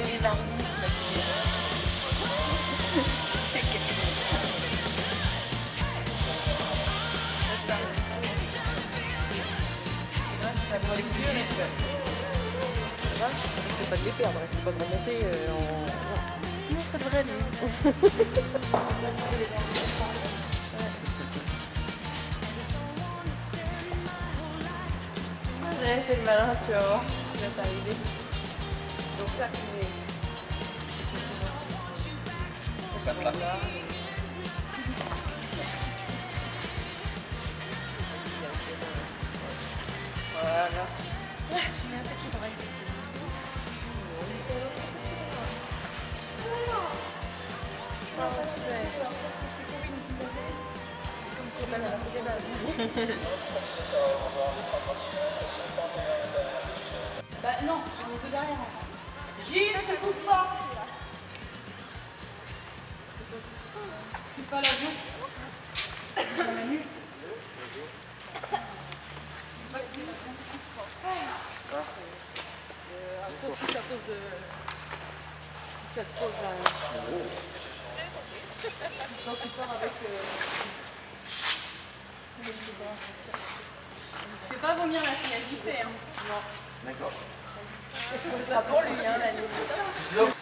les varices. C'est quelque chose. Ça prend les coups vite. C'est pas de les perdre, c'est pas de remonter en... Non, ça devrait aller. J'avais fait le malin, tu vas voir. Ça va t'arriver. Donc là, tu mets... Pas de là. Voilà. Je mets un petit bras ici. Bah non, on est derrière. Gilles, ne te coupe pas. C'est pas l'avion. Sauf si ça pose cette pose là. Donc tu pars avec Je vais pas vomir la fille à JP, hein. non. D'accord. C'est pas pour lui, hein, la limite.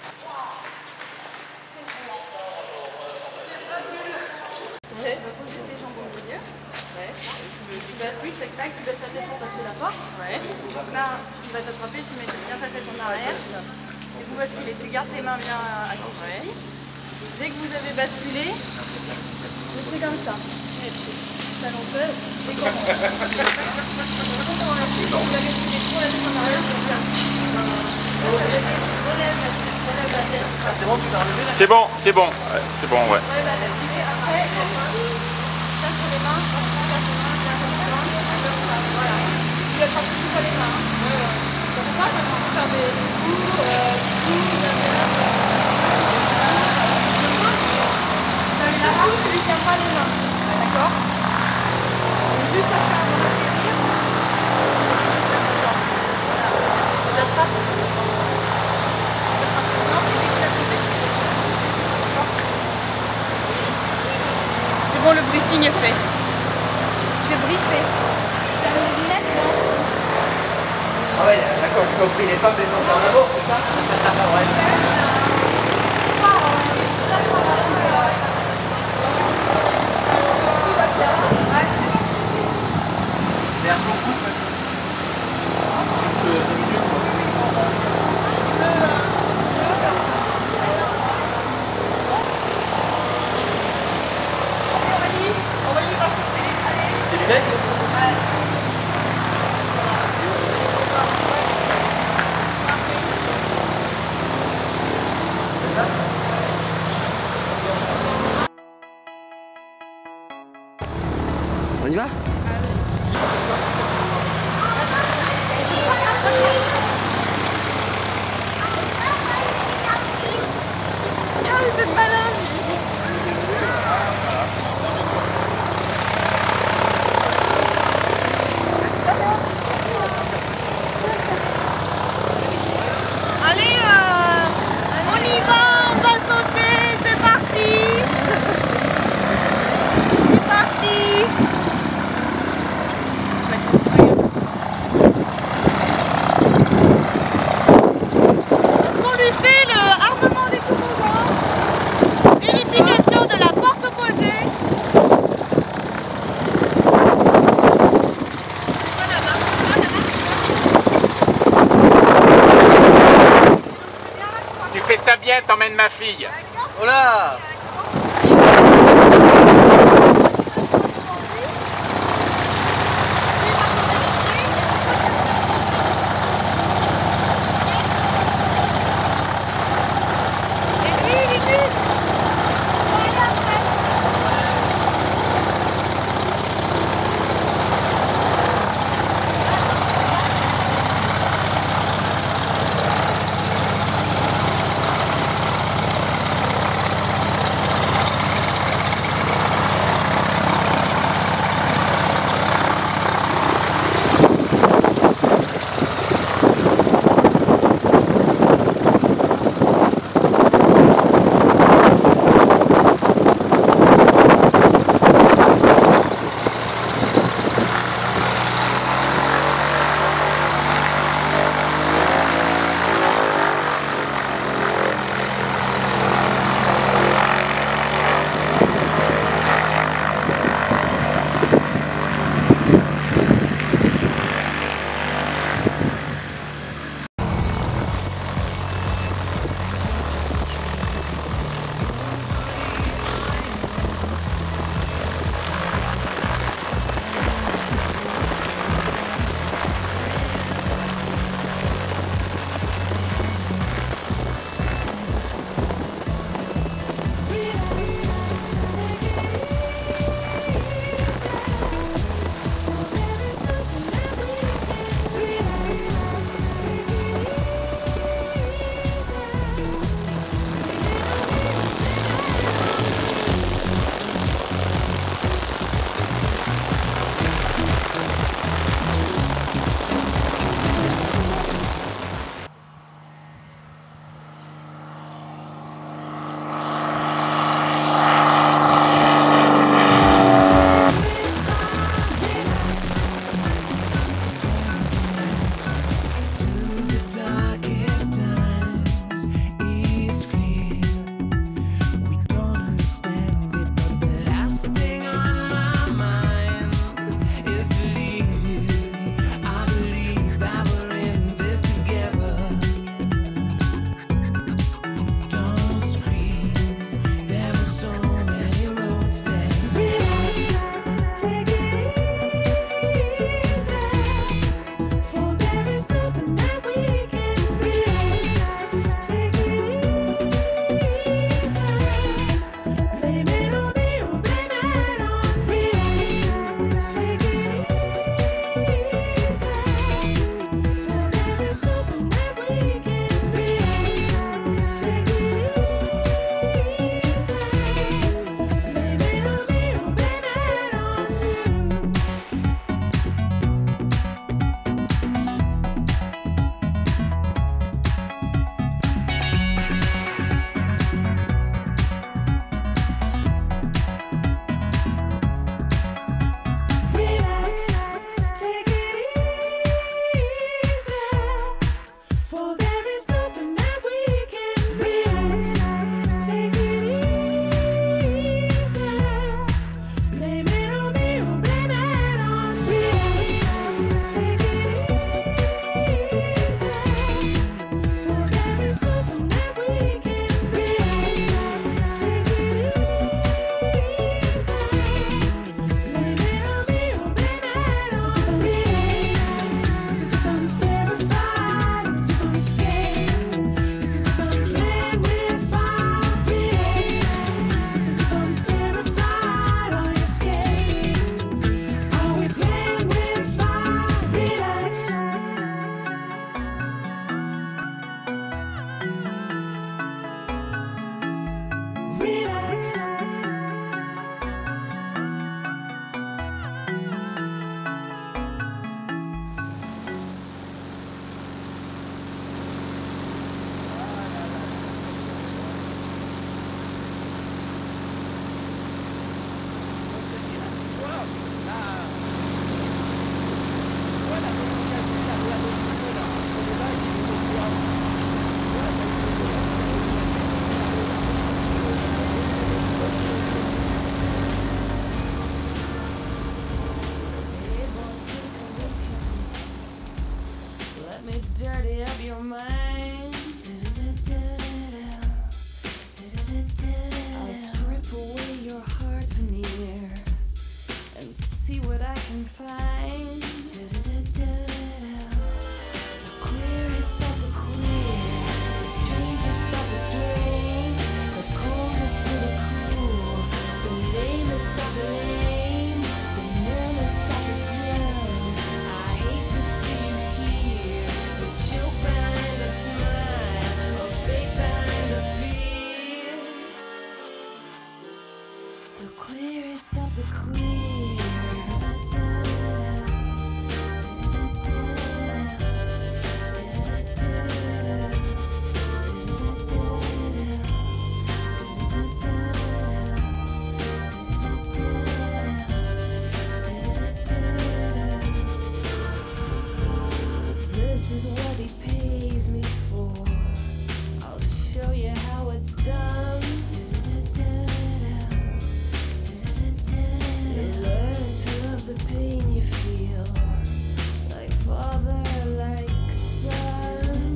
Tu vas poser tes jambes au milieu. Ouais. Tu bascules, tac tac, tu baisses ta tête pour passer la porte. Ouais. Là, tu vas t'attraper, tu mets bien ta tête en arrière. Et vous basculez. Tu gardes tes mains bien à gauche. Ouais. Dès que vous avez basculé, vous faites comme ça. Talenteuse. Et comment vous avez tiré trop la tête en arrière, relève la tête. C'est bon, tu vas relever là? C'est bon, c'est bon. Ouais, c'est bon, ouais. Relève la tête. Après, ça sur les mains, ça sur les mains, voilà. Tu attrapes toujours pas les mains. Comme ça, tu vas faire des coups, la main, tu lui tiens pas les mains. D'accord? Juste à faire un atterrir. Tu l'attrapes. C'est bon, le briefing est fait. Je vais briefer. Tu donnes des lunettes, non? Ah ouais, d'accord, j'ai compris, les femmes les ont en amour, c'est ça? C'est un bon coup, juste 5 minutes. Tes lunettes? On y va? Ah, il fait malin, allez, on y va, on va sauter, c'est parti. C'est parti. On lui fait le armement des toboggans, vérification de la porte posée. Tu fais ça bien, t'emmènes ma fille. Oh là! see what I can find. The queerest of the queer, the strangest of the strange, the coldest of the cool, the lamest of the lame, the numbest of the dumb. I hate to see you here, a joke behind a smile, a fake behind a fear. The queerest of the queer. This is what he pays me for. I'll show you how it's done. You learn to love the pain you feel, like father, like son.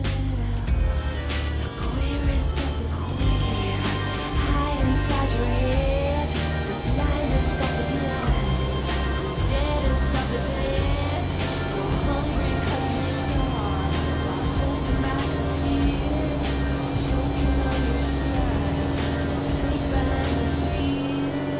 The queerest of the queer, high inside your head, the blindest of the blind, the deadest of the dead. Go hungry 'cause you starve, while holding back the tears, choking on your smile, the fake behind the fear.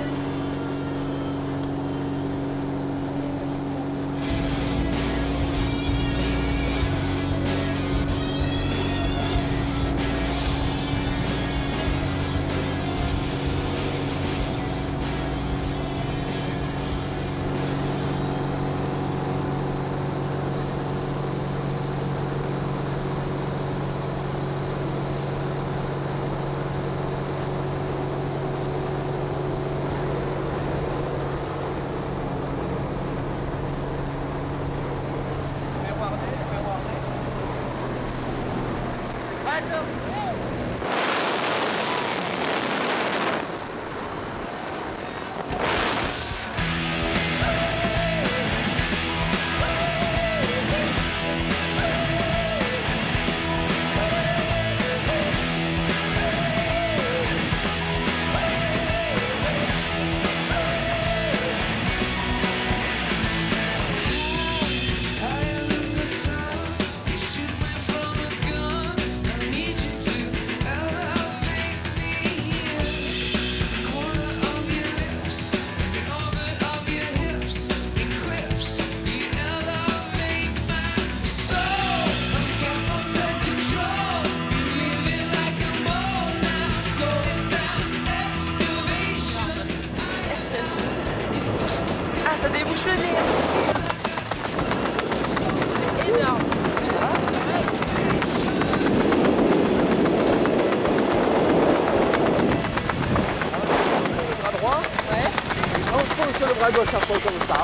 Ah, ça débouche le nez. C'est énorme. Le bras droit, Ouais. et on se pose sur le bras gauche après comme ça.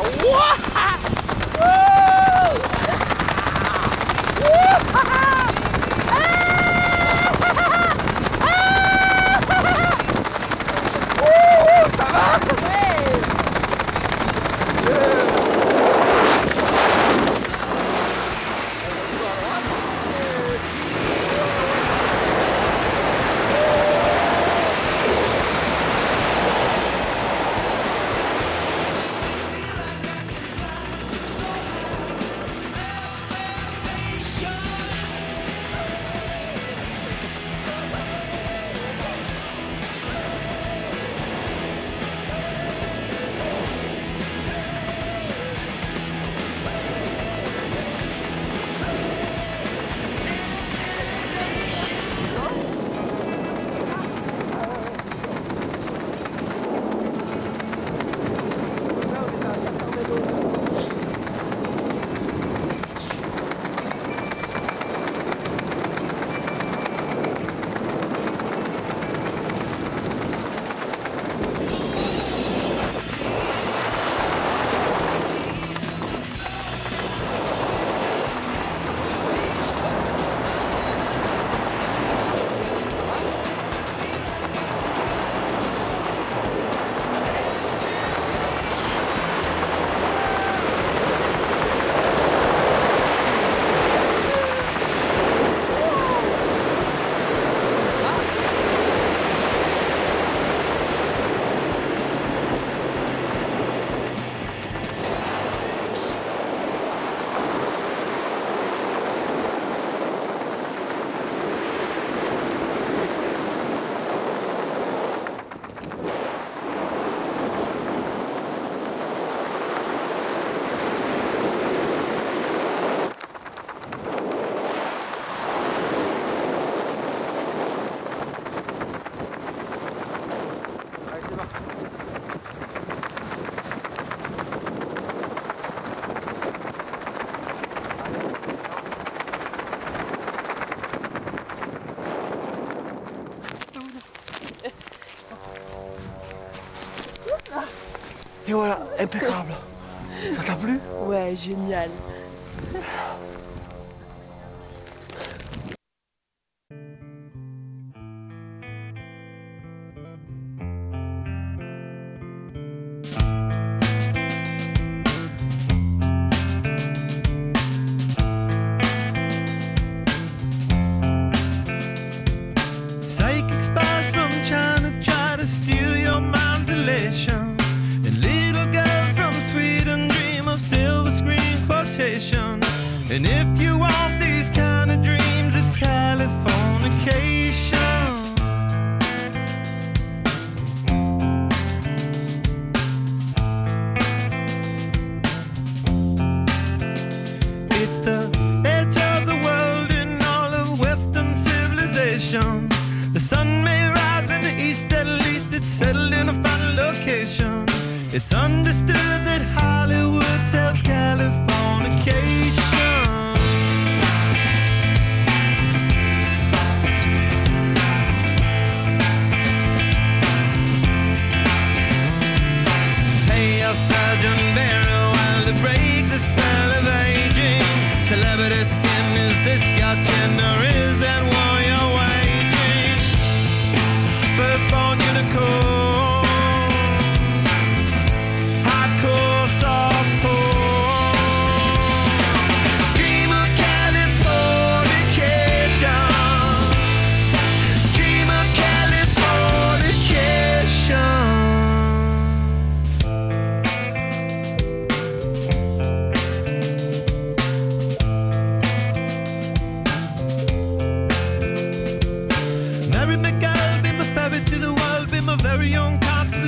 Et voilà, impeccable. Ça t'a plu? Ouais, génial. Psychic spies from China try to steal your mind's elation, and little girls from Sweden dream of silver screen quotation. And if you want these kind of dreams, it's Californication. It's the edge of the world in all of Western civilization. The sun may rise in the east, at least it's settled in a final location. It's understood that Hollywood sells Californication. Hey, your Sergeant Barry, while to break the spell of aging. Celebrity skin, is this your chin or is that war you're waging? Firstborn unicorn, hardcore softcore. Dream of Californication. Dream of Californication. Mary McGill, be my ferry to the world, be my very own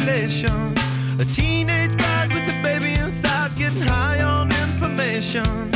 constellation. A teenage bride with a baby inside, getting high on information.